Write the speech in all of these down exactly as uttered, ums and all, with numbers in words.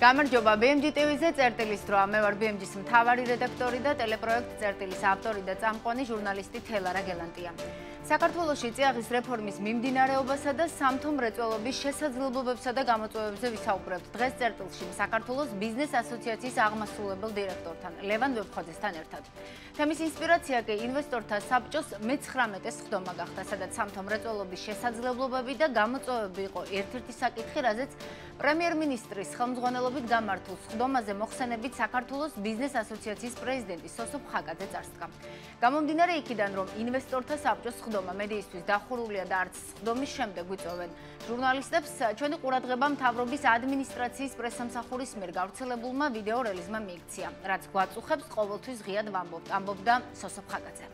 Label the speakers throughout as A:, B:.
A: გამარჯობა ბი ემ ჯი ტივ-ზე წერტილის დროა. მე ვარ ბი ემ ჯის მთავარი რედაქტორი და ტელეპროექტ წერტილის ავტორი და წამყვანი ჟურნალისტი თელარა გელანტია. საქართველოში წიაღის რეფორმის მიმდინარეობასა და სამთო მრეწველობის შესაძლებლობებსა და გამოწვევებზე ვისაუბრებთ. დღეს წერტილში საქართველოს ბიზნეს ასოციაციის აღმასრულებელ დირექტორთან ლევან ვეფხვაძესთან ერთად. თემის ინსპირაცია კი ინვესტორთა საბჭოს მეცხრამეტე სხდომა გახდა, სადაც სამთო მრეწველობის შესაძლებლობები და გამოწვევები იყო ერთ-ერთი საკითხი, რაზეც პრემიერ-მინისტრის ხელმძღვანელობით გამართულ სხდომაზე მოხსენებით საქართველოს ბიზნეს ასოციაციის პრეზიდენტი სოსოფ ხაკაძე წარსდგა. გამომდინარე იქიდან, რომ ინვესტორთა საბჭოს სხდომა მედიისთვის დახურულია და არც სხდომის შემდეგ ვიწოვენ ჟურნალისტებს, ჩვენი ყურადღება მთავრობის ადმინისტრაციის პრესსამსახურის მიერ გავრცელებულმა ვიდეო რელიზმა მიიქცია, რაც გვაწუხებს ყოველთვის ღიად ვამბობთ, ამბობდა სოსოფ ხაკაძე.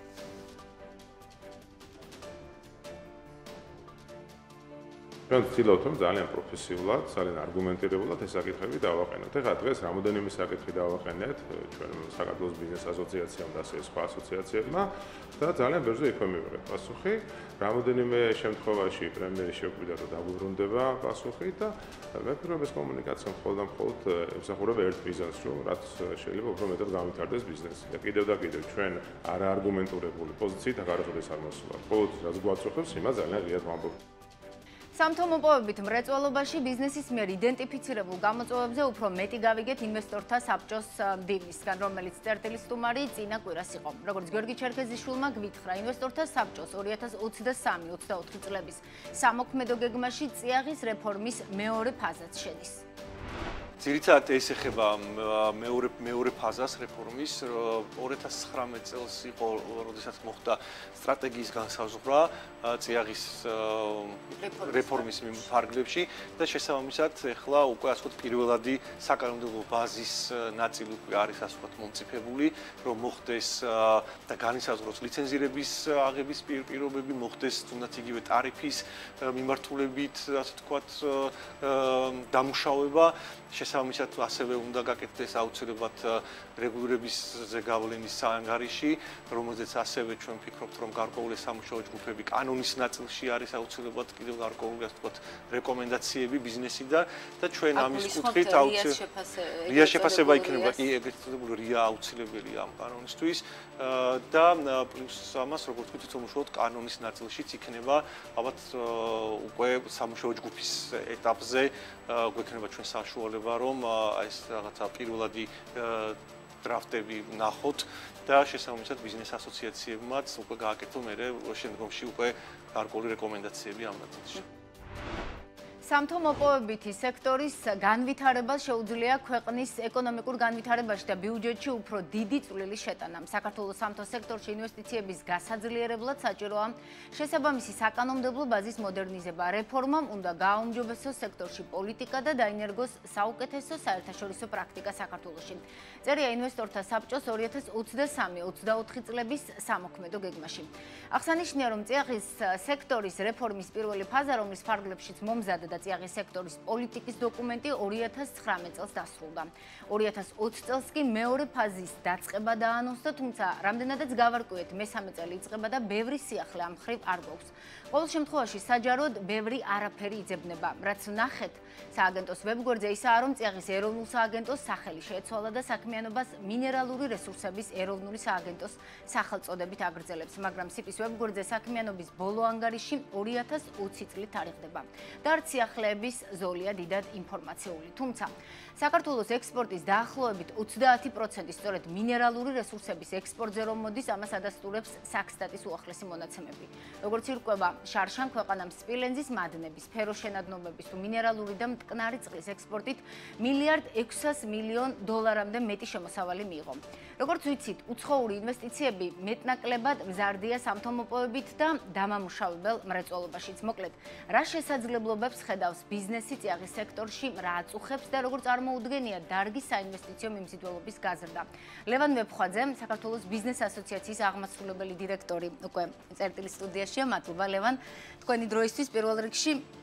B: ჩვენ ვცდილობთ, რომ ძალიან პროფესიულად, ძალიან არგუმენტირებულად ეს საკითხები დავაყენოთ. ეხლა დღეს რამოდენიმე საკითხი დავაყენეთ ჩვენ საქართველოს ბიზნეს ასოციაციამ და ასევე სხვა ასოციაციებმა და ძალიან ბევრზე იქვე მივიღეთ პასუხი. რამოდენიმე შემთხვევაში პრემიერი შეგვიდა და დაგვიბრუნდება პასუხი და მე ვფიქრობ, ეს კომუნიკაცია მხოლოდ და მხოლოდ ემსახურება ერთ მიზანს, რომ რაც შეიძლება უფრო მეტად განვითარდეს ბიზნესი. და კიდევ და კიდევ ჩვენ არაარგუმენტირებული პოზიციით აღარ მოსვლა. ყოველთვის რაც გვაწუხებს, იმას ძალიან ღიად ვამბობთ.
A: სამთო მოპოვებით მრეწველობაში ბიზნესის მიერ იდენტიფიცირებულ გამოწვევებზე უფრო მეტი გავიგეთ ინვესტორთა საბჭოს მდივნისგან, რომელიც წერტილის სტუმარი წინა კვირას იყო. როგორც გიორგი ჩერქეზიშვილმა გვითხრა, ინვესტორთა საბჭოს ორი ათას ოცდასამი ოცდაოთხი წლების სამოქმედო გეგმაში წიაღის რეფორმის მეორე ფაზაც შედის.
C: ძირითადად ეს ეხება მეორე მეორე ფაზას რეფორმის. ორი ათას ცხრამეტ წელს იყო, როდესაც მოხდა სტრატეგიის განსაზღვრა წიაღის რეფორმის ფარგლებში და შესაბამისად ეხლა უკვე ასე ვთქვათ პირველადი საკანონმდებლო ბაზის ნაწილი უკვე არის ასე ვთქვათ მომწიფებული, რომ მოხდეს და განისაზღვროს ლიცენზირების აღების პირობები, მოხდეს თუნდაც იგივე ტარიფის მიმართულებით ასე ვთქვათ დამუშავება. შესაბამისად ასევე უნდა გაკეთდეს აუცილებლად რეგულირებისზე გავლენის საანგარიში, რომელზეც ასევე ჩვენ ვფიქრობთ, რომ გარკვეული სამუშაო ჯგუფები კანონის ნაწილში არის აუცილებლად კიდევ გარკვეული ასე ვთქვათ რეკომენდაციები ბიზნესიდან და ჩვენ ამის კუთხით აუცილებლად რია შეფასება იქნება, კი ეგრეთ წოდებული რია აუცილებელია ამ კანონისთვის და პლუს ამას როგორც ვთქვით, თვითონ კანონის ნაწილშიც იქნება ალბათ უკვე სამუშაო ჯგუფის ეტაპზე გვექნება ჩვენ საშუალება რომ ეს რაღაცა პირველადი დრაფტები ნახოთ და შესაბამისად ბიზნეს ასოციაციებმაც უკვე გააკეთონ მერე შემდგომში უკვე გარკვეული რეკომენდაციები ამ ნაწილში.
A: სამთო მოპოვებითი სექტორის განვითარება შეუძლია ქვეყნის ეკონომიკურ განვითარებაში და ბიუჯეტში უფრო დიდი წვლილი შეტანა. საქართველოს სამთო სექტორში ინვესტიციების გასაძლიერებლად საჭიროა შესაბამისი საკანონმდებლო ბაზის მოდერნიზება. რეფორმამ უნდა გააუმჯობესოს სექტორში პოლიტიკა და დაინერგოს საუკეთესო საერთაშორისო პრაქტიკა საქართველოში. წერია ინვესტორთა საბჭოს ორი ათას ოცდასამი ოცდაოთხი წლების სამოქმედო გეგმაში. აღსანიშნავია, რომ წიაღის სექტორის რეფორმის პირველი ფაზა, რომლის ფარგლებშიც მომზადდა და წიაღის სექტორის პოლიტიკის დოკუმენტი ორი ათას ცხრამეტ წელს დასრულდა. ორი ათას ოცი წელს კი მეორე ფაზის დაწყება დაანონსდა, თუმცა რამდენადაც გავარკვიეთ, მესამე წელი იწყება და ბევრი სიახლე ამ მხრივ არ გვაქვს. ყოველ შემთხვევაში საჯაროდ ბევრი არაფერი იძებნება. რაც ვნახეთ სააგენტოს ვებგვერდზე, ისაა, რომ წიაღის ეროვნულ სააგენტოს სახელი შეეცვალა და საქმიანობას მინერალური რესურსების ეროვნული სააგენტოს სახელწოდებით აგრძელებს, მაგრამ სიპის ვებგვერდზე საქმიანობის ბოლო ანგარიში ორი ათას ოცი წლით თარიღდება. და არც სიახლეების ზოლია დიდად ინფორმაციული. თუმცა საქართველოს ექსპორტის დაახლოებით ოცდაათი პროცენტი სწორედ მინერალური რესურსების ექსპორტზე რომ მოდის, ამას ადასტურებს საქსტატის უახლესი მონაცემები. როგორც ირკვევა, შარშან ქვეყანამ სპილენძის მადნების, სფეროშენადნობების თუ მინერალური და მტკნარი წყლის ექსპორტით მილიარდ ექვსას მილიონ დოლარამდე მეტი შემოსავალი მიიღო. როგორც ვიცით, უცხოური ინვესტიციები მეტნაკლებად მზარდია სამთო მოპოვებით და დამამუშავებელ მრეწველობაშიც. მოკლედ, რა შესაძლებლობებს ხედავს ბიზნესი წიაღის სექტორში, რა აწუხებს და როგორ წარმოუდგენია დარგი საინვესტიციო მიმზიდველობის გაზრდა. ლევან ვეფხვაძე, საქართველოს ბიზნეს ასოციაციის აღმასრულებელი დირექტორი, უკვე წერტილის სტუდიაშია. მადლობა ლევან, თქვენი დროისთვის პირველ რიგში.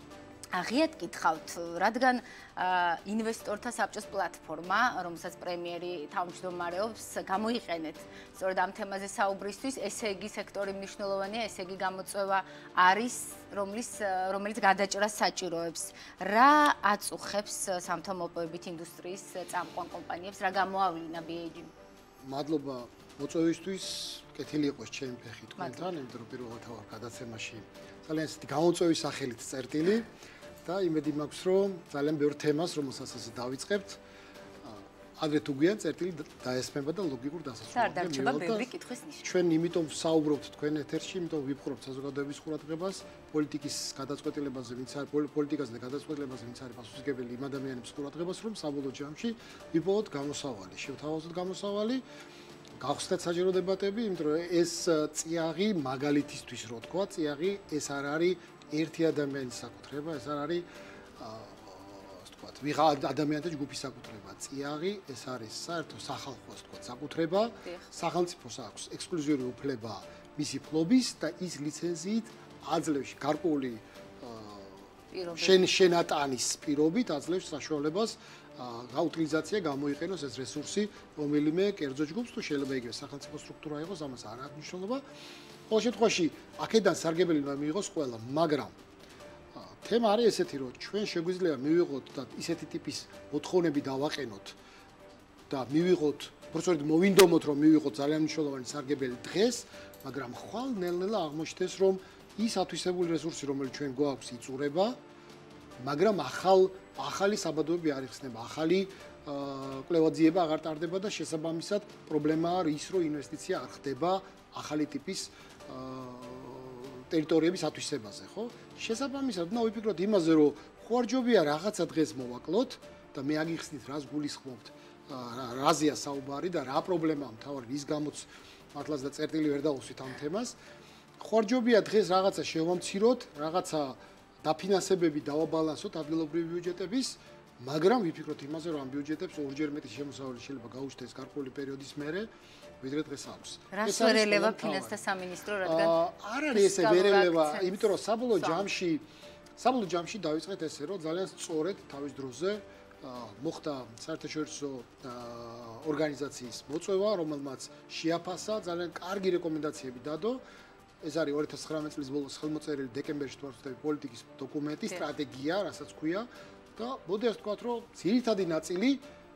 A: აღიათ გითხავთ, რადგან ინვესტორთა საბჭოს პლატფორმა, რომელსაც პრემიერი თავმჯდომარეობს, გამოიყენეთ სწორედ ამ თემაზე საუბრისთვის, ესე იგი სექტორი მნიშვნელოვანია, ესე იგი გამოწვევა არის, რომლის რომელიც გადაჭრას საჭიროებს. რა აწუხებს სამთო-მოპოვებით ინდუსტრიის წამყვან კომპანიებს, რა გამოავლინა ბი ეი ჯი-მ?
D: მადლობა მოწვევისთვის, კეთილი იყოს ჩემი ფეხი თქვენთან, იმიტომ რომ პირველად ვარ გადაცემაში ძალიან ისეთი გამოწვევის სახელით წერტილი. და იმედი მაქვს, რომ ძალიან ბევრ თემას, რომელსაც ასე დავიწყებთ, ადრე თუ გვიან წერტილი დაესმება და ლოგიკურ დასასრულს.
A: და დარჩება ბევრი კითხვის ნიშანი.
D: ჩვენ იმიტომ ვსაუბრობთ თქვენ ეთერში, იმიტომ ვიფხრობთ საზოგადოების ყურადღებას, პოლიტიკის გადაწყვეტილებაზე, ვინც არის პოლიტიკაზე და გადაწყვეტილებაზე, ვინც არის პასუხისმგებელი იმ ადამიანების ყურადღებას, რომ საბოლოო ჯამში ვიპოვოთ გამოსავალი, შევთავაზოთ გამოსავალი. გავხსნათ საჯარო დებატები, იმიტომ რომ ეს წიაღი მაგალითისთვის რო თქვა, წიაღი ეს არ არის ერთი ადამიანის საკუთრება, ეს არ არის ასე ვთქვათ, ვიღა ადამიანთა ჯგუფის საკუთრება. წიაღი ეს არის საერთო სახალხოს თქვათ საკუთრება, სახელმწიფოს აქვს ექსკლუზიური უფლება მისი ფლობის და ის ლიცენზიით აძლევს გარკვეული შენ შენატანის პირობით აძლევს საშუალებას გაუტილიზაცია გამოიყენოს ეს რესურსი რომელიმე კერძო ჯგუფს თუ შეიძლება იგივე სახელმწიფო სტრუქტურა იყოს, ამას არ აქვს მნიშვნელობა. ყოველ შემთხვევაში აქედან სარგებელი უნდა მიიღოს ყველა, მაგრამ თემა არის ესეთი, რომ ჩვენ შეგვიძლია მივიღოთ და ისეთი ტიპის მოთხოვნები დავაყენოთ და მივიღოთ, პროცედურით მოვინდომოთ, რომ მივიღოთ ძალიან მნიშვნელოვანი სარგებელი დღეს, მაგრამ ხვალ ნელ-ნელა აღმოჩნდეს, რომ ის ათვისებული რესურსი, რომელიც ჩვენ გვაქვს, იწურება, მაგრამ ახალ ახალი საბადოები არ იხსნება, ახალი კვლევაძიება აღარ ტარდება და შესაბამისად პრობლემაა ის, რომ ინვესტიცია არ ხდება ახალი ტიპის ტერიტორიების ათვისებაზე, ხო? შესაბამისად, უნდა ვიფიქროთ იმაზე, რომ ხوارჯობია რაღაცა დღეს მოვაკლოთ და მე აგიხსნით, რას გულისხმობთ, რაზეა საუბარი და რა პრობლემაა მთავარი, რის გამოც მართლაც და წერტილი ვერ დავუსვით ამ თემას. ხوارჯობია დღეს რაღაცა შევამციროთ, რაღაცა დაფინანსებები დავაბალანსოთ ადგილობრივი ბიუჯეტების, მაგრამ ვიფიქროთ იმაზე, რომ ამ ბიუჯეტებს ორჯერ მეტი შემოსავალი შეიძლება გაუჩნდეს გარკვეული პერიოდის მერე, ვიდრე დღეს აქვს.
A: რას ვერ ელევა ფინანსთა სამინისტრო, რადგან
D: არ არის ესე ვერ ელევა, იმიტომ რომ საბოლოო ჯამში, საბოლოო ჯამში დავიწყეთ ესე, რომ ძალიან სწორედ თავის დროზე მოხდა საერთაშორისო ორგანიზაციის მოწვევა, რომელმაც შეაფასა ძალიან კარგი რეკომენდაციები დადო. ეს არის ორი ათას ცხრამეტ წლის ბოლოს ხელმოწერილი დეკემბერში თვალსაჩინო პოლიტიკის დოკუმენტი, სტრატეგია, რასაც ქვია და მოდი ასე ვთქვათ, რომ ძირითადი ნაწილი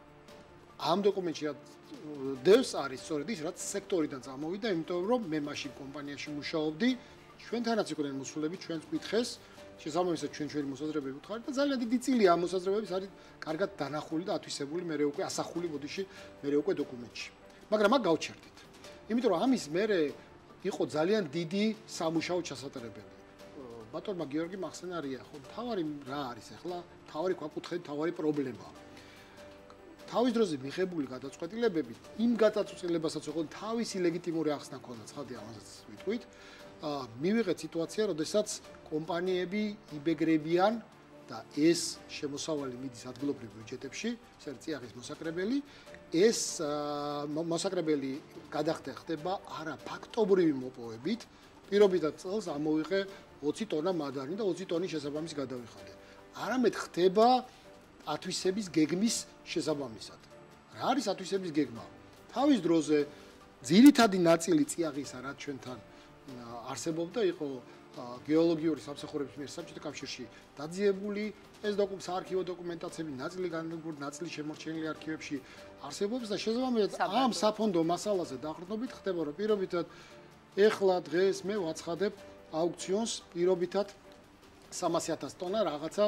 D: ამ დოკუმენტში დევს არის სწორედ ის, რაც სექტორიდან წამოვიდა, იმიტომ რომ მე მაშინ კომპანიაში მუშაობდი, ჩვენთანაც იყვნენ მოსულები, ჩვენს კითხეს, შესაბამისად ჩვენ ჩვენი მოსაზრებები ვუთხარით და ძალიან დიდი წილია ამ მოსაზრებების არის კარგად დანახული და ათვისებული მე უკვე ასახული ბოდიში მე უკვე დოკუმენტში. მაგრამ აქ გავჩერდით. იმიტომ რომ ამის მერე იყო ძალიან დიდი სამუშაო ჩასატარებელი. ბატონმა გიორგი მახსენარია, ხო, თავარი რა არის ახლა? თავარი ქვაკუთხედი, თავარი პრობლემა. თავის დროზე მიღებული გადაწყვეტილებები იმ გადაწყვეტილებასაც ოღონდ თავისი ლეგიტიმური ახსნა ქონდა, ცხადია ამასაც ვიტყვით. მივიღეთ სიტუაცია, როდესაც კომპანიები იბეგრებიან და ეს შემოსავალი მიდის ადგილობრივ ბიუჯეტებში, ეს არის წიაღის მოსაკრებელი, ეს მოსაკრებელი გადახდა ხდება არა ფაქტობრივი მოპოვებით, პირობითად წელს ამოვიღე ოცი ტონა მადანი და ოცი ტონის შესაბამის გადავიხადე. არამედ ხდება ათვისების გეგმის შესაბამისად. რა არის ათვისების გეგმა? თავის დროზე ძირითადი ნაწილი წიაღისა, რაც ჩვენთან არსებობდა, იყო გეოლოგიური სამსახურების მიერ საბჭოთა კავშირში დაძიებული ეს დოკუმენტი, საარქივო დოკუმენტაციები, ნაწილი განადგურდა, ნაწილი შემორჩენილი არქივებში არსებობს და შესაბამისად ამ საფონდო მასალაზე დაყრდნობით ხდება, რომ პირობითად ეხლა დღეს მე ვაცხადებ აუქციონს პირობითად სამასი ათასი ტონა რაღაცა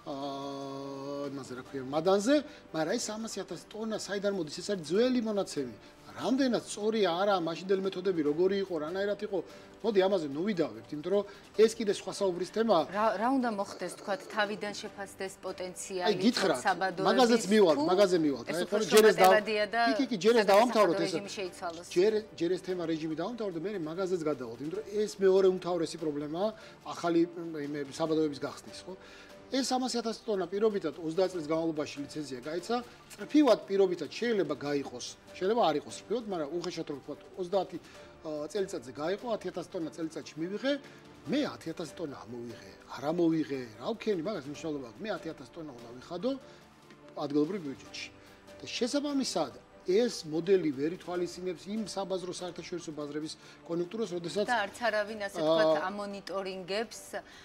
D: იმაზე რა ქვია მადანზე, მაგრამ ეს სამასი ათასი ტონა საიდან მოდის? ეს არის ძველი მონაცემი. რამდენად სწორია არა მაშინდელი მეთოდები როგორი იყო, რანაირად იყო? მოდი ამაზე ნოვიდავებთ, იმიტომ რომ ეს კიდე სხვა საუბრის თემაა.
A: რა რა უნდა მოხდეს, თქვათ, თავიდან შეფასდეს პოტენციალი
D: საბადოების. მაგაზეც მივალთ, მაგაზე მივალთ.
A: აი ხო ჯერ ეს და
D: კი კი ჯერ ეს დავამთავროთ ეს. ჯერ ჯერ ეს თემა რეჟიმი დავამთავროთ და მე მაგაზეც გადავალთ, იმიტომ რომ ეს მეორე უმთავრესი პრობლემაა ახალი იმები საბადოების გახსნის, ხო? ეს სამასი ათასი ტონა პირობითად ოცდაათ წლის განმავლობაში ლიცენზია გაიცა, წრფივად პირობითად შეიძლება გაიყოს, შეიძლება არ იყოს წრფივად, მაგრამ უხეშად რო ვთქვათ ოცდაათი წელიწადზე გაიყო, ათი ათასი ტონა წელიწადში მივიღე, მე ათი ათასი ტონა ამოვიღე, არ ამოვიღე, რა ვქენი, მაგას მნიშვნელობა აქვს. მე ათი ათასი ტონა უნდა ვიხადო ადგილობრივ ბიუჯეტში. და შესაბამისად ეს მოდელი ვერ ითვალისწინებს იმ საბაზრო საერთაშორისო ბაზრების კონიუნქტურას, როდესაც
A: და არც არავინ ასე ვთქვათ ამონიტორინგებს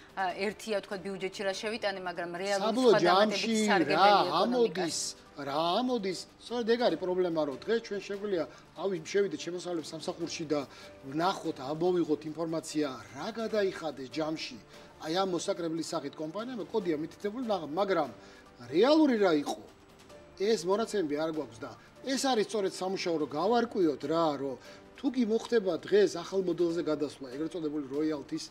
A: ერთია ვთქვათ ბიუჯეტში რა შევიტანე, მაგრამ რეალური სხვა დამატებითი სარგებელი ეკონომიკას.
D: რა ამოდის, სწორედ ეგ არის პრობლემა, რომ დღეს ჩვენ შეგვიძლია ავი შევიდეთ შემოსავლების სამსახურში და ვნახოთ, ამოვიღოთ ინფორმაცია, რა გადაიხადეს ჯამში, აი ამ მოსაკრებლის სახით კომპანიამ, კოდია მითითებული, მაგრამ რეალური რა იყო? ეს მონაცემები არ გვაქვს და ეს არის სწორედ სამუშაო, რომ გავარკვიოთ რა, რომ თუ კი მოხდება დღეს ახალ მოდელზე გადასვლა, ეგრეთ წოდებული როიალთის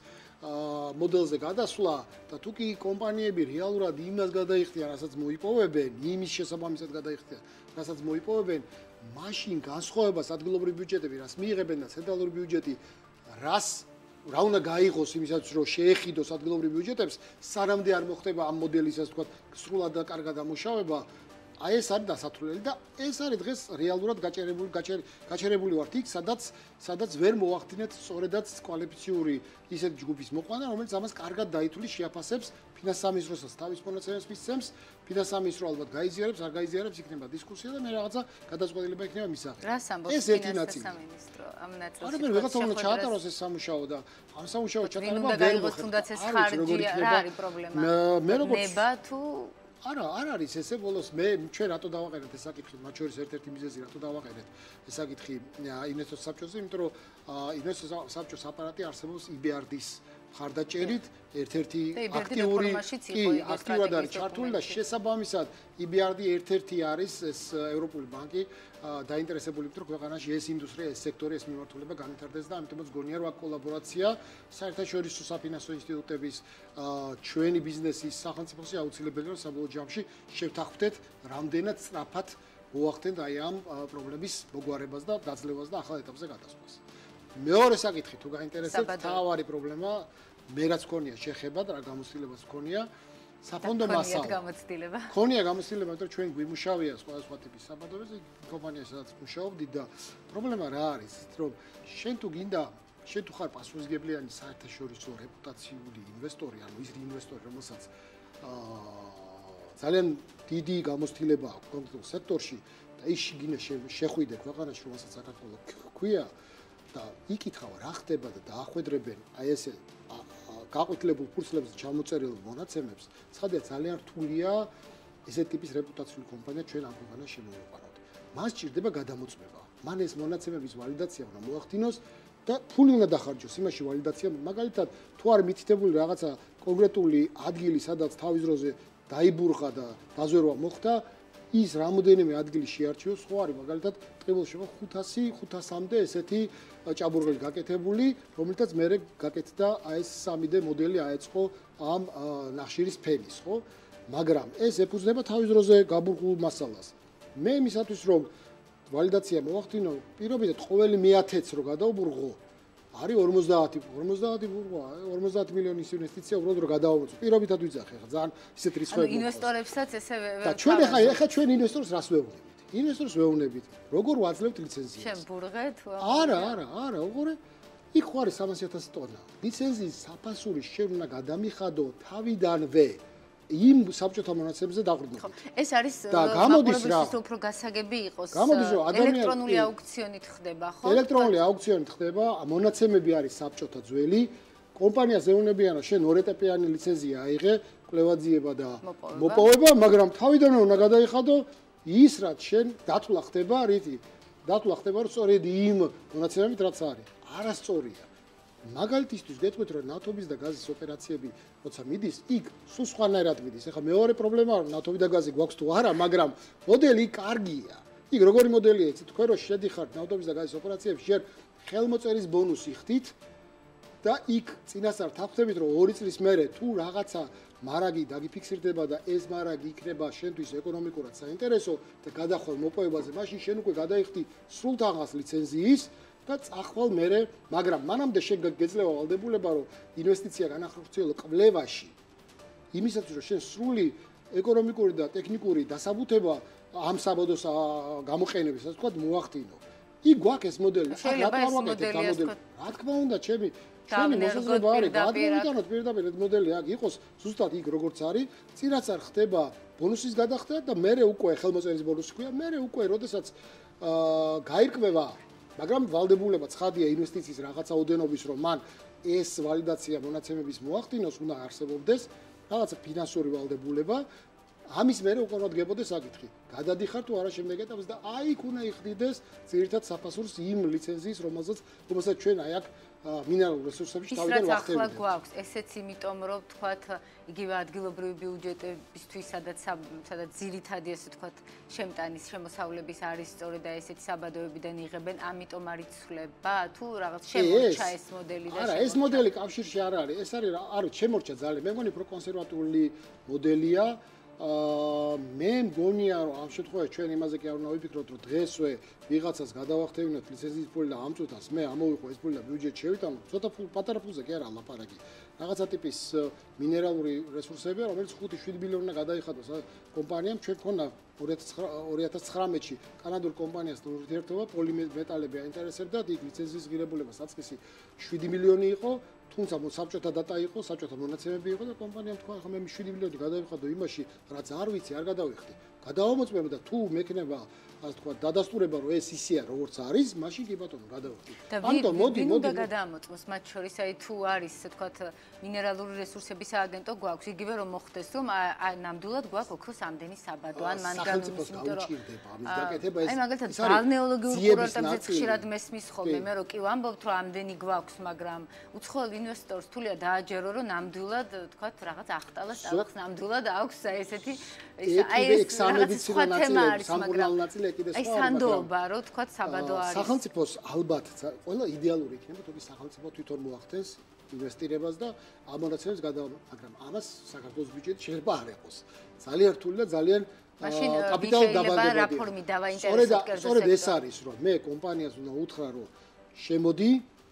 D: მოდელზე გადასვლა და თუ კი კომპანიები რეალურად იმას გადაიხდიან, რასაც მოიპოვებენ, იმის შესაბამისად გადაიხდიან, რასაც მოიპოვებენ, მაშინ განსხვავებას ადგილობრივი ბიუჯეტები, რას მიიღებენ და ცენტრალური ბიუჯეტი, რას რა უნდა გაიღოს იმისათვის, რომ შეეხიდოს ადგილობრივ ბიუჯეტებს, სანამდე არ მოხდება ამ მოდელის, ასე ვთქვათ, სრულად და კარგად დამუშავება. აი ეს არის დასათვლელი და ეს არის დღეს რეალურად გაჭერებული გაჭერებული ვართ იქ, სადაც სადაც ვერ მოახდინეთ სწორედაც კვალიფიციური ისეთი ჯგუფის მოყვანა, რომელიც ამას კარგად დაითვლის, შეაფასებს, ფინანსამისროსაც თავის მონაცემებს მისცემს, ფინანსამისრო ალბათ გაიზიარებს, არ გაიზიარებს, იქნება დისკუსია და მე რაღაცა გადაწყვეტილება იქნება მისაღები.
A: რას ამბობს ფინანსამისრო ამ ნაწილში?
D: არა, მე ვიღაცა უნდა ჩაატაროს ეს სამუშაო და ამ სამუშაოს ჩატარება
A: ვერ მოხდა, თუნდაც ეს ხარჯი რა არის პრობლემა?
D: მე როგორც
A: ნება თუ
D: არა, არ არის ესე ბოლოს მე ჩვენ რატო დავაყენეთ ეს საკითხი, მათ შორის ერთ-ერთი მიზეზი რატო დავაყენეთ ეს საკითხი ინვესტორ საბჭოზე, იმიტომ რომ ინვესტორ საბჭოს აპარატი არსებობს ი ბი არ დის მხარდაჭერით, ერთ-ერთი აქტიური კი აქტიურად არის ჩართული და შესაბამისად ი ბი არ დი ერთ-ერთი არის ეს ევროპული ბანკი დაინტერესებული, რომ ქვეყანაში ეს ინდუსტრია, ეს სექტორი, ეს მიმართულება განვითარდეს და ამიტომაც გონია რომ აქ კოლაბორაცია საერთაშორისო საფინანსო ინსტიტუტების ჩვენი ბიზნესის სახელმწიფოსი აუცილებელი რომ საბოლოო ჯამში შევთანხმდეთ რამდენად სწრაფად მოახდენთ აი ამ პრობლემის მოგვარებას და დაძლევას და ახალ ეტაპზე გადასვლას. მეორე საკითხი თუ გაინტერესებთ, თავარი პრობლემა მე რაც მქონია შეხება და რა გამოცდილებაც მქონია საფონდო მასალა.
A: გამოცდილება.
D: მქონია გამოცდილება, იმიტომ რომ ჩვენ გვიმუშავია სხვადასხვა ტიპის საბადოებზე, კომპანია სადაც მუშაობდი და პრობლემა რა არის, რომ შენ თუ გინდა, შენ თუ ხარ პასუხისმგებლიანი საერთაშორისო რეპუტაციული ინვესტორი, ანუ ის ინვესტორი, რომელსაც ძალიან დიდი გამოცდილება აქვს კონკრეტულ სექტორში და ის გინდა შეხვიდე ქვეყანაში, რომელსაც საქართველოს ქვია და იკითხავ რა ხდება და დაახვედრებენ აი ესე გაყვითლებულ ფურცლებზე ჩამოწერილ მონაცემებს, ცხადია ძალიან რთულია ესეთ ტიპის რეპუტაციული კომპანია ჩვენ ამ ქვეყანაში შემოვიყვანოთ. მას ჭირდება გადამოწმება. მან ეს მონაცემების ვალიდაცია უნდა მოახდინოს და ფული უნდა დახარჯოს იმაში ვალიდაცია, მაგალითად თუ არის მითითებული რაღაცა კონკრეტული ადგილი, სადაც თავის დროზე დაიბურღა და დაზვერვა მოხდა, ის რამოდენიმე ადგილი შეარჩიოს, ხო არის მაგალითად ტყიბულში ხუთასი ხუთასამდე ესეთი ჭაბურღელი გაკეთებული, რომელთაც მე გაკეთდა აი ეს სამი დე მოდელი აეწყო ამ ნახშირის ფენის, ხო? მაგრამ ეს ეფუძნება თავის დროზე გაბურღულ მასალას. მე იმისათვის რომ ვალიდაცია მოახდინო, პირობითად ყოველი მეათეც რო გადაუბურღო, არის ორმოცდაათი ორმოცდაათი ბურღვა, ორმოცდაათი მილიონის ინვესტიცია უბრალოდ რო გადაავუწო. პირობითად ვიძახე ხა ძალიან ისეთ რისკები.
A: ანუ ინვესტორებსაც ესე
D: და ჩვენ ახლა ახლა ჩვენ ინვესტორს რას ვეუბნებით? ინვესტორს ვეუბნებით, როგორ ვაძლევთ ლიცენზიას?
A: შენ ბურღე თუ
D: არა, არა, არა, უყურე. იქ ხო არის სამასი ათასი ტონა. ლიცენზიის საფასური შენ უნდა გადამიხადო თავიდანვე. იმ საბჭოთა მონაცემებზე დაყრდნობით.
A: ეს არის
D: მაყურებლის
A: უფრო გასაგები იყოს.
D: ადამიანი
A: ელექტრონული აუქციონით ხდება, ხო?
D: ელექტრონული აუქციონით ხდება, მონაცემები არის საბჭოთა ძველი. კომპანიას ეუბნებიან, რომ შენ ორეტაპიანი ლიცენზია აიღე, კვლევაძიება და მოპოვება, მაგრამ თავიდანვე უნდა გადაიხადო ის, რაც შენ დათვლა ხდება, რითი? დათვლა ხდება, რომ სწორედ იმ მონაცემებით რაც არის. არასწორია. მაგალითისთვის გეტყვით რომ ნავთობის და გაზის ოპერაციები როცა მიდის, იქ სულ სხვანაირად მიდის. ეხლა მეორე პრობლემა რომ ნავთობი და გაზი გვაქვს თუ არა, მაგრამ მოდელი კარგია. იქ როგორი მოდელია იცით, თქვენ რომ შედიხართ ნავთობის და გაზის ოპერაციებში, შენ ხელმოწერის ბონუსი ხდით და იქ წინასწარ თავხდებით რომ ორი წლის მერე თუ რაღაცა მარაგი დაგიფიქსირდება და ეს მარაგი იქნება შენთვის ეკონომიკურად საინტერესო და გადახვალ მოპოვებაზე, მაშინ შენ უკვე გადაიხდი სრულთაღას ლიცენზიის და წახვალ მერე, მაგრამ მანამდე შენ გეძლევა ვალდებულება, რომ ინვესტიცია განახორციელო კვლევაში. იმისათვის, რომ შენ სრული ეკონომიკური და ტექნიკური დასაბუთება ამ საბადოს გამოყენების, ასე ვთქვათ, მოახდინო. იქ გვაქვს ეს მოდელი.
A: შეიძლება ეს მოდელი ასე ვთქვათ.
D: რა თქმა უნდა, ჩემი ჩვენი მოსაზრება არის, გადმოვიტანოთ პირდაპირ ეს მოდელი აქ იყოს ზუსტად იქ როგორც არის, წინაც არ ხდება ბონუსის გადახდა და მერე უკვე ხელმოწერის ბონუსი ქვია, მერე უკვე როდესაც აა გაირკვევა, მაგრამ ვალდებულება ცხადია ინვესტიციის რაღაცა ოდენობის, რომ მან ეს ვალიდაცია მონაცემების მოახდინოს, უნდა არსებობდეს რაღაცა ფინანსური ვალდებულება. ამის მერე უკვე რა დგებოდეს საკითხი. გადადიხარ თუ არა შემდეგ ეტაპს და აი იქ უნდა იხდიდეს ძირითად საფასურს იმ ლიცენზიის, რომელზეც რომელსაც ჩვენ აი აქ მინერალურ რესურსებში თავიდან ვახდებით.
A: ახლა გვაქვს ესეც იმიტომ, რომ თქვათ იგივე ადგილობრივი ბიუჯეტებისთვის, სადაც სადაც ძირითადი ესე თქვათ შემტანის შემოსავლების არის სწორედ აი ესეთი საბადოებიდან იღებენ, ამიტომ არ იცვლება თუ რაღაც შემორჩა ეს მოდელი და
D: არა, ეს მოდელი კავშირში არ არის. ეს არის არ შემორჩა ძალიან. მე მგონი პროკონსერვატული მოდელია. აა მე მგონია რომ ამ შემთხვევაში ჩვენ იმაზე კი არ უნდა ვიფიქროთ რომ დღესვე ვიღაცას გადავახტევინოთ ლიცენზიის ფული და ამ წუთას მე ამოვიყო ეს ფული და ბიუჯეტში შევიტანო ცოტა პატარა ფულზე კი არა ლაპარაკი რაღაცა ტიპის მინერალური რესურსებია რომელიც ხუთი შვიდი მილიონი უნდა გადაიხადოს კომპანიამ ჩვენ მქონდა ორი ათას ცხრამეტში კანადურ კომპანიასთან ურთიერთობა პოლიმეტალები აინტერესებდა იქ ლიცენზიის ღირებულება საწყისი შვიდი მილიონი იყო თუმცა საბჭოთა დატა იყო, საბჭოთა მონაცემები იყო და კომპანიამ თქვა, ხა მე შვიდი მილიონი გადავიხადო იმაში, რაც არ ვიცი, არ გადავიხდი. გადავამოწმებ და თუ მექნება, ასე თქვა, დადასტურება, რომ ეს ისეა, როგორც არის, მაშინ კი ბატონო გადავიხდი.
A: ამიტომ მოდი, მოდი. უნდა გადაამოწმოს მათ შორის, აი თუ არის, ასე თქვა, მინერალური რესურსების ააგენტო გვაქვს, იგივე რომ მოხდეს, რომ აი ნამდვილად გვაქვს ოქროს ამდენი საბადო ან მანგანუმის, იმიტომ რომ
D: ამის გაკეთება ეს
A: აი მაგალითად ბალნეოლოგიურ კურორტებზე ხშირად მესმის ხოლმე, მე რო კი ვამბობთ, რომ ამდენი გვაქვს, მაგრამ უცხოელ ინვესტორს თულია დააჯერო, რომ ნამდვილად, თქვა, რაღაც ახტალას ტალახს ნამდვილად აქვს აი ესეთი
D: აი ეს სამედიცინო ნაწილები, სამკურნალო ნაწილები კიდე სხვა.
A: აი სანდოობა, რომ თქვა, საბადო არის.
D: სახელმწიფოს ალბათ ყველა იდეალური იქნება, თუმცა სახელმწიფო თვითონ მოახდენს ინვესტირებას და ამ მონაცემებს გადავა, მაგრამ ამას საქართველოს ბიუჯეტი შეიძლება არ იყოს. ძალიან რთული და ძალიან კაპიტალ დაბანდებადია. სწორედ ეს არის, რომ მე კომპანიას უნდა უთხრა, რომ შემოდი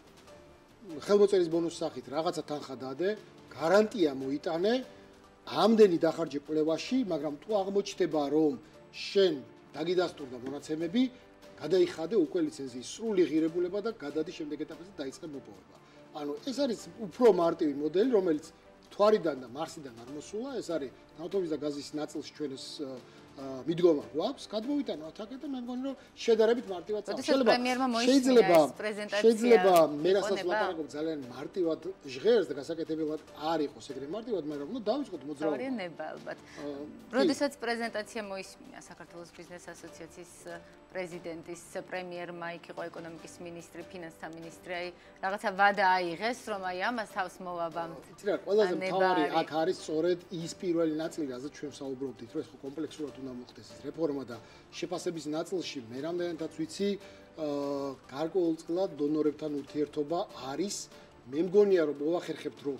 D: ხელმოწერის ბონუსის სახით რაღაცა თანხა დადე, გარანტია მოიტანე ამდენი დახარჯე კვლევაში, მაგრამ თუ აღმოჩნდება, რომ შენ დაგიდასტურდა მონაცემები, გადაიხადე უკვე ლიცენზიის სრული ღირებულება და გადადი შემდეგ ეტაპზე დაიწყე მოპოვება. ანუ ეს არის უფრო მარტივი მოდელი, რომელიც მთვარიდან და მარსიდან არ მოსულა, ეს არის ნავთობის და გაზის ნაწილში ჩვენ ეს მიდგომა გვაქვს, გადმოვიტანოთ აქ და მე მგონი რომ შედარებით მარტივად
A: შეიძლება
D: შეიძლება შეიძლება მე რასაც ლაპარაკობ ძალიან მარტივად ჟღერს და გასაკეთებელად არ იყოს ეგრე მარტივად, მაგრამ ნუ დავიწყოთ მოძრაობა.
A: სწორია ნება ალბათ. როდესაც პრეზენტაცია მოისმინა საქართველოს ბიზნეს ასოციაციის პრეზიდენტის პრემიერმა იქ იყო ეკონომიკის მინისტრი, ფინანსთა მინისტრი, აი რაღაცა ვადა აიღეს, რომ აი ამას თავს მოვაბამთ.
D: იცი რა, ყველაზე მთავარი აქ არის სწორედ ის პირველი ნაწილი, რაზეც ჩვენ საუბრობდით, რომ ეს ხო კომპლექსურად უნდა მოხდეს ეს რეფორმა და შეფასების ნაწილში მე რამდენადაც ვიცი, გარკვეულწილად დონორებთან ურთიერთობა არის. მე მგონია რომ მოვახერხებთ რომ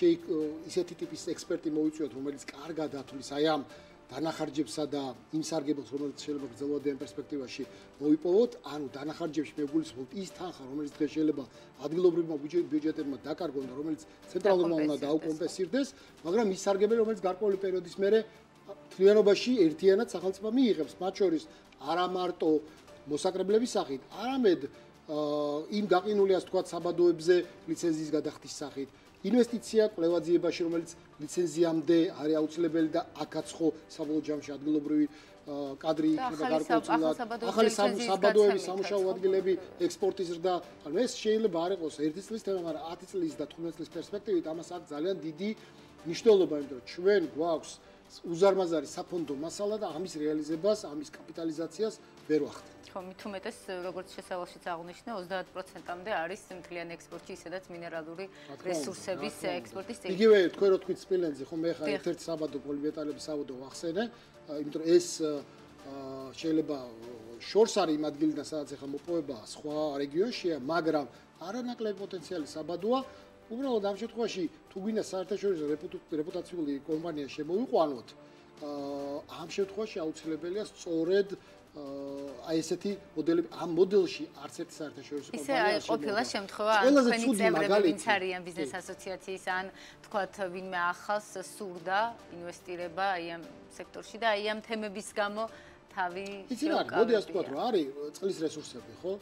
D: ისეთი ტიპის ექსპერტი მოვიწვიოთ, რომელიც კარგად ათulis აი ამ დანახარჯებსა და იმ სარგებელს, რომელიც შეიძლება გრძელვადიან პერსპექტივაში მოვიპოვოთ, ანუ დანახარჯებში მეგულისხმობ ის თანხა, რომელიც დღეს შეიძლება ადგილობრივმა ბიუჯეტებმა დაკარგონ და რომელიც ცენტრალურმა უნდა დაუკომპენსირდეს, მაგრამ ის სარგებელი, რომელიც გარკვეული პერიოდის მერე თლიანობაში ერთიანად სახელმწიფო მიიღებს, მათ შორის არა მარტო მოსაკრებლების სახით, არამედ იმ გაყინული ასე ვთქვათ საბადოებზე ლიცენზიის გადახდის სახით. ინვესტიცია კვლევაძიებაში, რომელიც ლიცენზიამდე არის აუცილებელი და აქაც ხო საბოლოო ჯამში ადგილობრივი კადრი იქნება გარკვეულწილად. ახალი საბადოების სამუშაო ადგილები, ექსპორტის ზრდა, ანუ ეს შეიძლება არ იყოს ერთი წლის თემა, მაგრამ ათი წლის და თხუთმეტი წლის პერსპექტივით ამას აქვს ძალიან დიდი მნიშვნელობა, იმიტომ რომ ჩვენ გვაქვს უზარმაზარი საფონდო მასალა და ამის რეალიზებას, ამის კაპიტალიზაციას ვერ ვახდენთ.
A: ხო, მით უმეტეს, როგორც შესავალშიც აღნიშნე, ოცდაათ პროცენტამდე არის მთლიან ექსპორტში, ისედაც მინერალური რესურსების ექსპორტის წილი.
D: იგივე თქვენ რო თქვით სპილენძი, ხო მე ხა ერთ-ერთი საბადო პოლიმეტალების საბადო ვახსენე, იმიტომ რომ ეს შეიძლება შორს არის იმ ადგილიდან, სადაც ახლა მოპოვება სხვა რეგიონშია, მაგრამ არანაკლები პოტენციალი საბადოა. უბრალოდ ამ შემთხვევაში თუ გვინდა საერთაშორისო რეპუტაციული კომპანია შემოვიყვანოთ, ამ შემთხვევაში აუცილებელია სწორედ აი ესეთი მოდელები ამ მოდელში არც ერთი საერთაშორისო კომპანია არ
A: შემოვიყვანოს. ისე ყოფილა შემთხვევა, ან თქვენი წევრები, ვინც არიან ბიზნეს ასოციაციის, ან თქვათ ვინმე ახალს სურდა ინვესტირება აი ამ სექტორში და აი ამ თემების გამო თავი
D: იცი რა, მოდი ასე ვთქვათ, რომ არის წყლის რესურსები, ხო?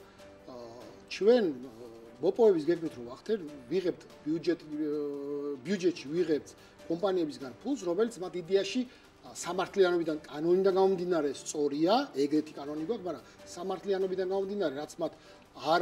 D: ჩვენ მოპოვების გეგმით რომ ვახდენ, ვიღებთ ბიუჯეტ ბიუჯეტში ვიღებთ კომპანიებისგან ფულს, რომელიც მათ იდეაში სამართლიანობიდან კანონიდან გამომდინარე სწორია, ეგრეთი კანონი გვაქვს, მაგრამ სამართლიანობიდან გამომდინარე, რაც მათ არ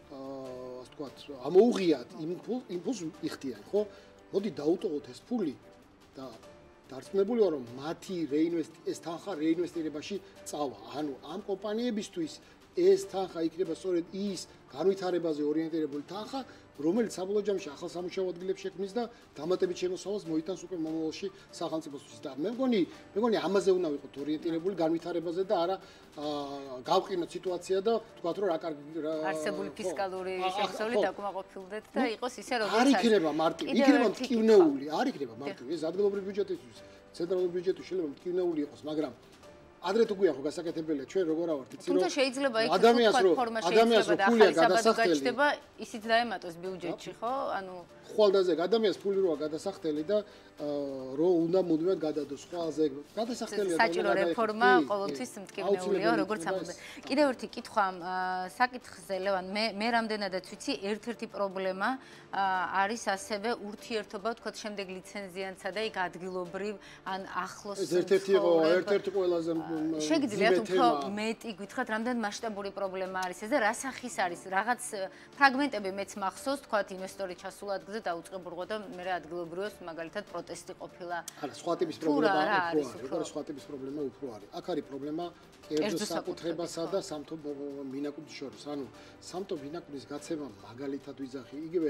D: ასე ვთქვათ, ამოუღიათ იმ იმპულს იხდიან, ხო? მოდი დაუტოვოთ ეს ფული და დარწმუნებული ვარ, რომ მათი რეინვესტი ეს თანხა რეინვესტირებაში წავა. ანუ ამ კომპანიებისთვის ეს თანხა იქნება სწორედ ის განვითარებაზე ორიენტირებული თანხა, რომელიც საბოლოო ჯამში ახალ სამუშაო ადგილებს შექმნის და დამატებით შემოსავალს მოიტანს უკვე მომავალში სახელმწიფოსთვის. და მე მგონი, მე მგონი ამაზე უნდა ვიყოთ ორიენტირებული განვითარებაზე და არა გავყინოთ სიტუაცია და თქვათ რომ რა კარგი
A: არსებული ფისკალური შემოსავალი დაკმაყოფილდეთ და იყოს ისე როგორც
D: არ იქნება მარტივი, იქნება მტკივნეული, არ იქნება მარტივი. ეს ადგილობრივი ბიუჯეტისთვის, ცენტრალური ბიუჯეტი შეიძლება მტკივნეული იყოს, მაგრამ ადრე თუ გვიახო გასაკეთებელია ჩვენ როგორ ავართ იცი რომ
A: თუმცა შეიძლება იქ თქვა ფორმა შეიძლება და ახალი საბადო გაჩნდება ისიც დაემატოს ბიუჯეტში ხო ანუ
D: ხვალდაზე ადამიანს ფული როა გადასახდელი და რო უნდა მუდმივად გადადოს ხვალზე გადასახდელია
A: საჭირო რეფორმა ყოველთვის მტკივნეულია როგორც ამბობენ კიდევ ერთი კითხვა საკითხზე ლევან მე მე რამდენადაც ვიცი ერთ-ერთი პრობლემა არის ასევე ურთიერთობა თქვა შემდეგ ლიცენზიანსა და იქ ადგილობრივ ან ახლოს
D: ერთ-ერთი იყო ერთ-ერთი ყველაზე
A: შეგიძლიათ უფრო მეტი გითხრათ რამდენ მასშტაბური პრობლემა არის ეს და რა სახის არის რაღაც ფრაგმენტები მეც მახსოვს თქვა ინვესტორი ჩასულა ადგილზე დაუწყებურღო და მე ადგილობრივს მაგალითად პროტესტი ყოფილა
D: არა სხვა ტიპის პრობლემა არის უფრო სხვა ტიპის პრობლემა უფრო არის აქ არის პრობლემა კერძო საკუთრებასა და სამთო მინაკუდის შორის ანუ სამთო მინაკუდის გაცემა მაგალითად ვიზახი იგივე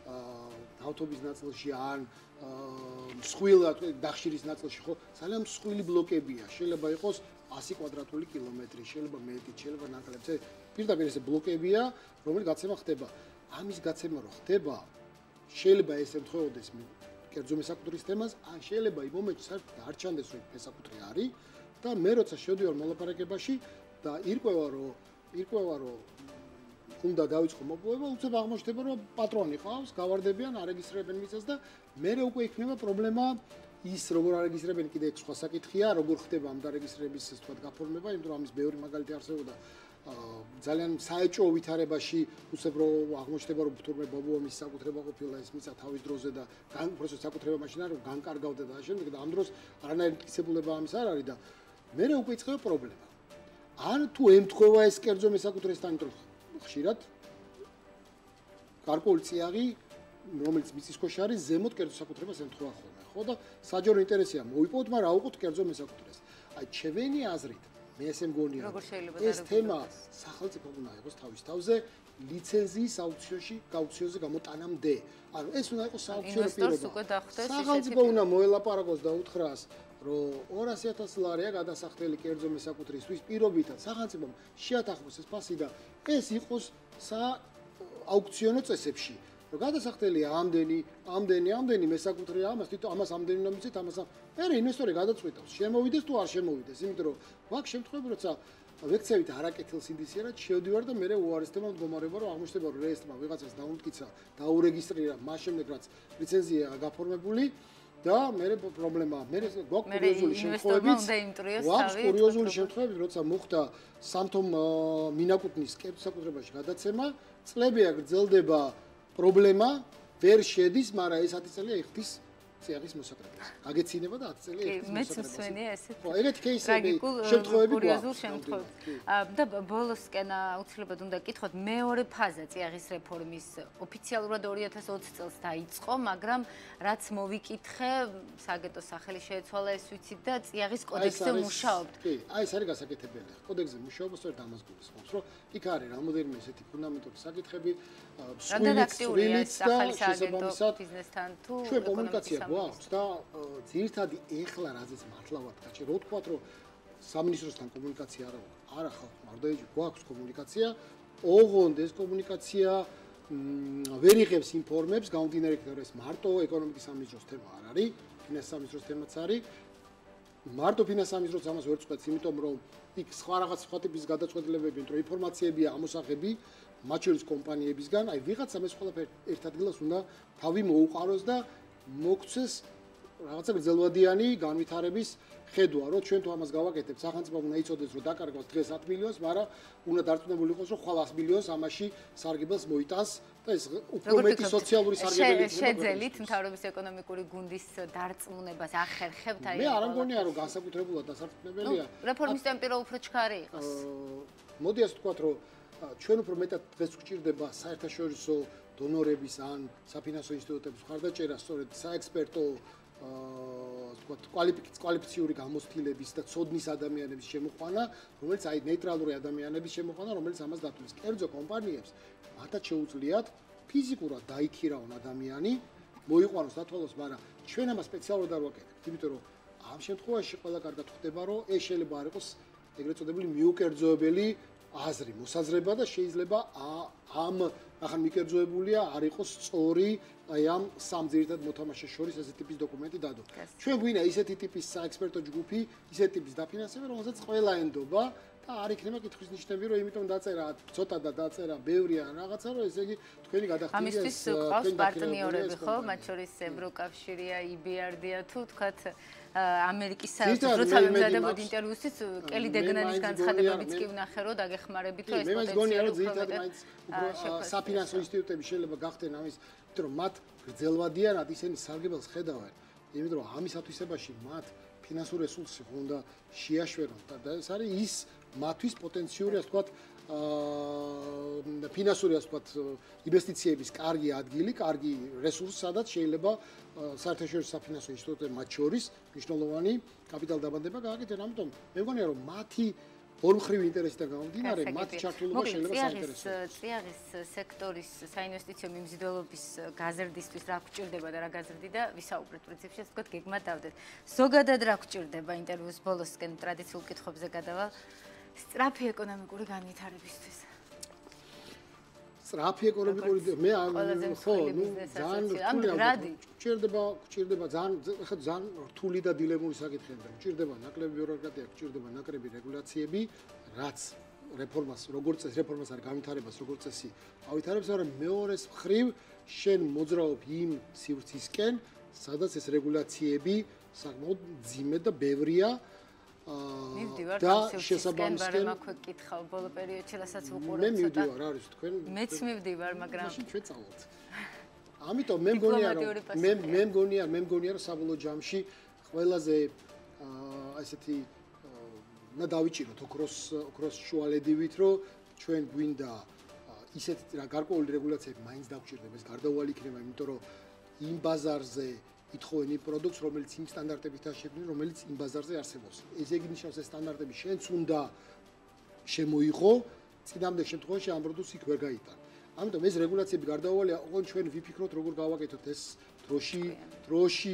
D: ავტობის ნაწილში ან მსხვილად დახშირის ნაწილში ხო ძალიან მსხვილი ბლოკებია შეიძლება იყოს ასი კვადრატული კილომეტრი შეიძლება მეტი შეიძლება ნაკლებს ეს პირდაპირ ესე ბლოკებია რომელიც გაცემა ხდება ამის გაცემა რო ხდება შეიძლება ეს ემთხვეოდეს კერძო მესაკუთრის თემას ან შეიძლება იმ მომენტში საერთოდ არ ჩანდეს რომ მესაკუთრი არის და მე როცა შევდივარ მოლაპარაკებაში და ირკვევა რომ ირკვევა რომ უნდა დავიწყო მოპოვება, უცებ აღმოჩნდება რომ პატრონი ყავს, გავარდებიან, არეგისტრირებენ მიწას და მე უკვე იქნება პრობლემა ის როგორ არეგისტრირებენ კიდე სხვა საკითხია, როგორ ხდება ამ დარეგისტრირების ეს თქვა გაფორმება, იმიტომ რომ ამის ბევრი მაგალითი არსებობდა ძალიან საეჭვო ვითარებაში უცებ რომ აღმოჩნდება რომ თურმე ბობოვის საკუთრება ყოფილა ეს მიწა თავის დროზე და უბრალოდ საკუთრება მაშინ არ განკარგავდა და შემდეგ და ამ დროს არანაირი მტკიცებულება ამის არ არის და მე უკვე იწყება პრობლემა. ან თუ ემთხვევა ეს კერძო მესაკუთრესთან იმიტომ ხშირად გარკვეული წიაღი რომელიც მიწისქვეშ არის ზემოთ კერძო საკუთრებას ემთხვევა ხოლმე ხო და საჯარო ინტერესია მოიპოვოთ მაგრამ რა უყოთ კერძო მესაკუთრეს აი ჩემენი აზრით მე ესე მგონია ეს თემა სახელმწიფო უნდა იყოს თავის თავზე ლიცენზიის აუქციონში გაუქციონზე გამოტანამდე ანუ ეს უნდა იყოს სააუქციონო პირობა სახელმწიფო უნდა მოელაპარაკოს და უთხრას რომ ორასი ათასი ლარია გადასახდელი კერძო მესაკუთრისთვის პირობითად სახელმწიფომ შეათანხმოს ეს ფასი და ეს იყოს სააუქციონო წესებში რომ გადასახდელია ამდენი ამდენი ამდენი მესაკუთრეა ამას თვითონ ამას ამდენი უნდა მიცეთ ამას მე ინვესტორი გადაწყვეტავს შემოვიდეს თუ არ შემოვიდეს იმიტომ რომ ვაკ შემთხვევები როცა ვექცევით არაკეთილ სინდისიერად შევდივარ და მე უარესდება მდგომარეობა რომ აღმოჩნდება რომ რეესტრმა ვიღაცას დაუმტკიცა დაურეგისტრირა მას შემდეგ რაც ლიცენზია გაფორმებული და მე პრობლემა მე გვაქვს კურიოზული შემთხვევები გვაქვს კურიოზული შემთხვევები როცა მოხდა სამთო მინაკუთნის კერძო საკუთრებაში გადაცემა წლებია გრძელდება პრობლემა ვერ შედის მაგრამ ეს ათი წელია იხდის წიაღის მოსაკრებას. აგეცინება და ათი წელია იხდის მოსაკრებას.
A: მეც მსვენია ესეთი.
D: ხო, ეგეთი кейსები, შემთხვევები
A: კურიოზულ შემთხვევები. და ბოლოსკენ აუცილებლად უნდა გკითხოთ მეორე ფაზა წიაღის რეფორმის ოფიციალურად ორი ათას ოცი წელს დაიწყო, მაგრამ რაც მოვიკითხე, სააგენტოს სახელი შეეცვალა ეს ვიცით და წიაღის კოდექსზე მუშაობთ.
D: კი, აი ეს არის გასაკეთებელი. კოდექსზე მუშაობა სწორედ ამას გულისხმობს, რომ იქ არის რამოდენიმე ესეთი ფუნდამენტური საკითხები,
A: სრულით ახალი სააგენტო ბიზნესთან თუ
D: ჩვენ კომუნიკაცია გვაქვს და ძირითადი ეხლა რაზეც მართლა ვარ კაჭი რო თქვა რომ სამინისტროსთან კომუნიკაცია არა არა ხალხ მარდაეჯი გვაქვს კომუნიკაცია ოღონდ ეს კომუნიკაცია ვერ იღებს ინფორმებს გამომდინარე რომ ეს მარტო ეკონომიკის სამინისტროს თემა არ არის ფინანსის სამინისტროს თემაც არის მარტო ფინანსის სამინისტროს ამას ვერ წყვეტს იმიტომ რომ იქ სხვა რაღაც სხვა ტიპის გადაწყვეტილებები იმიტომ რომ ინფორმაციებია ამოსაღები მათ შორის კომპანიებისგან აი ვიღაცა ეს ყველაფერი ერთ ადგილას უნდა თავი მოუყაროს და მოგცეს რაღაცა გრძელვადიანი განვითარების ხედვა, რომ ჩვენ თუ ამას გავაკეთებთ, სახელმწიფო უნდა იცოდეს, რომ დაკარგვას დღეს ათ მილიონს, მაგრამ უნდა დარწმუნებული იყოს, რომ ხვალ ას მილიონს ამაში სარგებელს მოიტანს და ეს უფრო მეტი სოციალური სარგებელი იქნება.
A: შეძელით მთავრობის ეკონომიკური გუნდის დარწმუნებას ახერხებთ აი.
D: მე არ მგონია, რომ განსაკუთრებულად დასარწმუნებელია.
A: რეფორმის ტემპი რო უფრო ჩქარი იყოს.
D: მოდი ასე ვთქვათ, რომ ჩვენ უფრო მეტად დღეს გვჭირდება საერთაშორისო დონორების ან საფინანსო ინსტიტუტების მხარდაჭერა, სწორედ საექსპერტო ვთქვათ, კვალიფიციური გამოცდილების და ცოდნის ადამიანების შემოყვანა, რომელიც აი ნეიტრალური ადამიანების შემოყვანა, რომელიც ამას დათვლის. კერძო კომპანიებს მათაც შეუძლიათ ფიზიკურად დაიქირავონ ადამიანი, მოიყვანოს დათვალოს, მაგრამ ჩვენ ამას სპეციალურად არ ვაკეთებთ, იმიტომ რომ ამ შემთხვევაში ყველა კარგად ხვდება, რომ ეს შეიძლება არ იყოს ეგრეთ წოდებული მიუკერძოებელი აზრი, მოსაზრება და შეიძლება ამ ახლა მიკერძოებულია არ იყოს სწორი აი ამ სამ ძირითად მოთამაშეს შორის ესეთი ტიპის დოკუმენტი დადო. ჩვენ გვინდა ისეთი ტიპის საექსპერტო ჯგუფი, ისეთი ტიპის დაფინანსება, რომელსაც ყველა ენდობა და არ იქნება კითხვის ნიშნები, რომ იმიტომ დაწერა ცოტა და დაწერა ბევრი ან რაღაცა, რომ ესე იგი თქვენი გადახდილია.
A: ამისთვის ყავს პარტნიორები, ხო? მათ შორის ევროკავშირია, ი ბი არ დია თუ თქვათ ამერიკის საერთო როცა მემზადებოდი ინტერვიუსთვის კელი დეგნანის განცხადებებიც კი ვნახე რომ დაგეხმარებით რომ ეს
D: პოტენციალი მე მგონია რომ ძირითადად მაინც უფრო საფინანსო ინსტიტუტები შეიძლება გახდნენ ამის იმიტომ რომ მათ გრძელვადიანად ისინი სარგებელს ხედავენ იმიტომ რომ ამისათვისებაში მათ ფინანსური რესურსი უნდა შეაშვერონ და ეს არის ის მათთვის პოტენციური ასე ვთქვათ აა ფინანსური ასე ვთქვათ ინვესტიციების კარგი ადგილი, კარგი რესურსი, სადაც შეიძლება საერთაშორისო საფინანსო ინსტიტუტები მათ შორის მნიშვნელოვანი კაპიტალდაბანდება გააკეთონ. ამიტომ მე მგონია რომ მათი ორმხრივი ინტერესიდან გამომდინარე, მათი ჩართულობა შეიძლება საინტერესოა.
A: წიაღის სექტორის საინვესტიციო მიმზიდველობის გაზრდისთვის რა გვჭირდება და რა გაზრდიდა, ვისაუბრეთ პრინციპში, ასე ვთქვათ, გეგმად დავდეთ. ზოგადად რა გვჭირდება ინტერვიუს ბოლოსკენ ტრადიციულ კითხვებზე გადავალ სწრაფი ეკონომიკური განვითარებისთვის.
D: სწრაფი ეკონომიკური მე ხო, ნუ ძალიან რთული გვჭირდება, გვჭირდება ძალიან ხა ძალიან რთული და დილემური საკითხია. გვჭირდება ნაკლები ბიუროკრატია, გვჭირდება ნაკლები რეგულაციები, რაც რეფორმას, როგორც წესი, რეფორმას არ განვითარებას, როგორც წესი ავითარებს, მაგრამ მეორეს მხრივ შენ მოძრაობ იმ სივრცისკენ, სადაც ეს რეგულაციები საკმაოდ ძიმე და ბევრია.
A: და შესაბამისად მაქვე კითხავ ბოლო პერიოდში რასაც ვუყურებ
D: მე მივდივარ არის თქვენ
A: მეც მივდივარ მაგრამ
D: მაშინ ჩვენ წავალთ ამიტომ მე მგონია რომ მე მე მგონია მე მგონია რომ საბოლოო ჯამში ყველაზე ესეთი და დავიჭიროთ ოქროს ოქროს შუალედივით რომ ჩვენ გვინდა ისეთი რა გარკვეული რეგულაციები მაინც დაგვჭირდება ეს გარდაუვალი იქნება იმიტომ რომ იმ ბაზარზე ითხოვენ პროდუქტს, რომელიც იმ სტანდარტებითაა შექმნილი, რომელიც იმ ბაზარზე არსებობს. ეს იგი ნიშნავს, ეს სტანდარტები შენც უნდა შემოიღო, წინამდელ შემთხვევაში ამ პროდუქტს იქ ვერ გაიტან. ამიტომ ეს რეგულაციები გარდაუვალია, ოღონდ ჩვენ ვიფიქროთ, როგორ გავაკეთოთ ეს დროში, დროში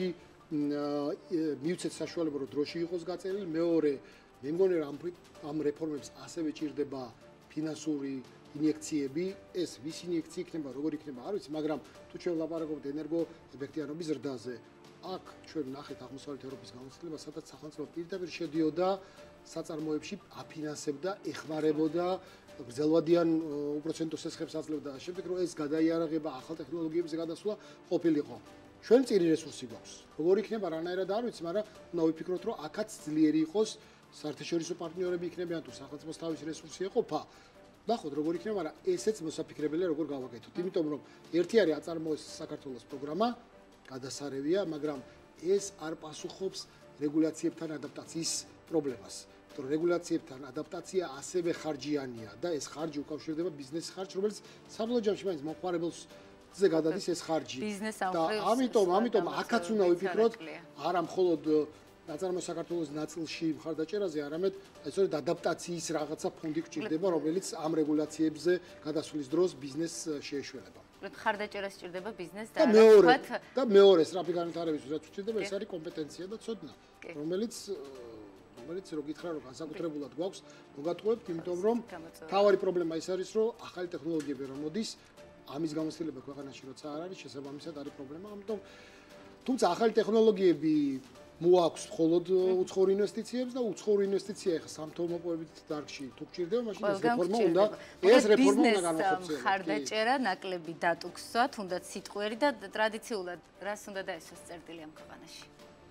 D: მივცეთ საშუალება, რომ დროში იყოს გაწერილი. მეორე, მე მგონია, რომ ამ რეფორმებს ასევე ჭირდება ფინანსური ინიექციები, ეს ვის ინიექცია იქნება, როგორ იქნება, არ ვიცი, მაგრამ თუ ჩვენ ვლაპარაკობთ ენერგოეფექტიანობის ზრდაზე, აქ ჩვენ ნახეთ აღმოსავლეთ ევროპის გამოცდილებას, სადაც სახელმწიფო პირდაპირ შედიოდა საწარმოებში, აფინანსებდა, ეხმარებოდა, გრძელვადიან უპროცენტო სესხებს აძლევდა და შემდეგ რომ ეს გადაიარაღება ახალ ტექნოლოგიებზე გადასვლა ყოფილიყო. ჩვენ წირი რესურსი გვაქვს. როგორ იქნება, რანაირად არ ვიცი, მაგრამ უნდა ვიფიქროთ, რომ აქაც ძლიერი იყოს საერთაშორისო პარტნიორები იქნებიან თუ სახელმწიფოს თავისი რესურსი ეყოფა. ნახოთ როგორ იქნება, მაგრამ ესეც მოსაფიქრებელია როგორ გავაკეთოთ. იმიტომ რომ ერთი არის აწარმოოს საქართველოს პროგრამა, გადასარევია, მაგრამ ეს არ პასუხობს რეგულაციებთან ადაპტაციის პრობლემას. იმიტომ რომ რეგულაციებთან ადაპტაცია ასევე ხარჯიანია და ეს ხარჯი უკავშირდება ბიზნესის ხარჯს, რომელიც საბოლოო ჯამში მაინც მომხმარებელს ზე გადადის ეს ხარჯი. და ამიტომ, ამიტომ აქაც უნდა ვიფიქროთ, არა მხოლოდ ნაწარმოების საქართველოს ნაწილში მხარდაჭერაზე, არამედ այսօր ადაპტაციის რაღაცა ფონდი გვჭირდება, რომელიც ამ რეგულაციებზე გადასვლის დროს ბიზნესს შეეშველება.
A: მხარდაჭერას სჭირდება ბიზნესს
D: და მეორე და მეორე სწრაფი განვითარებისთვის რაც გვჭირდება, ეს არის კომპეტენცია და ცოდნა, რომელიც რომელიც რო გითხრა რომ განსაკუთრებულად გვაქვს, მოგატყუებთ, იმიტომ რომ თავარი პრობლემა ის არის, რომ ახალი ტექნოლოგიები რომ მოდის, ამის გამოცდილება ქვეყანაში როცა არ არის, შესაბამისად არის პრობლემა, ამიტომ თუმცა ახალი ტექნოლოგიები მოაქვს მხოლოდ უცხოურ ინვესტიციებს და უცხოურ ინვესტიცია ახლა სამთომოპოვებით დარგში თუ გჭირდება, მაშინ ეს რეფორმა უნდა ეს რეფორმა უნდა განახორციელოს.
A: ხარდაჭერა, ნაკლები დატუქსვა, თუნდაც სიტყვიერი და ტრადიციულად რას უნდა დაესვას წერტილი ამ ქვეყანაში?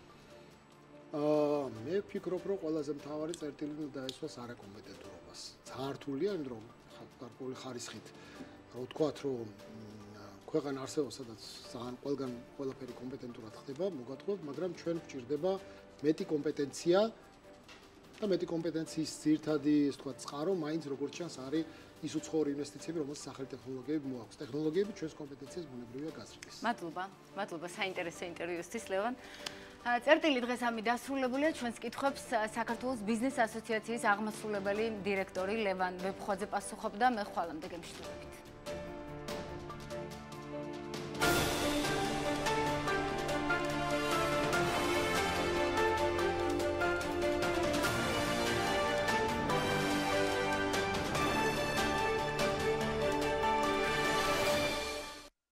D: აა მე ვფიქრობ, რომ ყველაზე მთავარი წერტილი უნდა დაესვას არაკომპეტენტურობას. ძალიან რთულია, იმიტომ რომ გარკვეული ხარისხით რა ვთქვათ, რომ ქვეყანა არსებობს, სადაც ძალიან ყველგან ყველაფერი კომპეტენტურად ხდება, მოგატყუებთ, მაგრამ ჩვენ გვჭირდება მეტი კომპეტენცია და მეტი კომპეტენციის ძირთადი, ასე ვთქვათ, წყარო მაინც როგორც ჩანს არის ის უცხოური ინვესტიციები, რომელსაც სახელი ტექნოლოგიები მოაქვს. ტექნოლოგიები ჩვენს კომპეტენციას ბუნებრივია გაზრდის.
A: მადლობა, მადლობა საინტერესო ინტერვიუსთვის, ლევან. წერტილი დღეს ამით დასრულებულია. ჩვენს კითხვებს საქართველოს ბიზნეს ასოციაციის აღმასრულებელი დირექტორი ლევან ვეფხვაძე პასუხობდა. მე ხვალამდე გემშვიდობებით.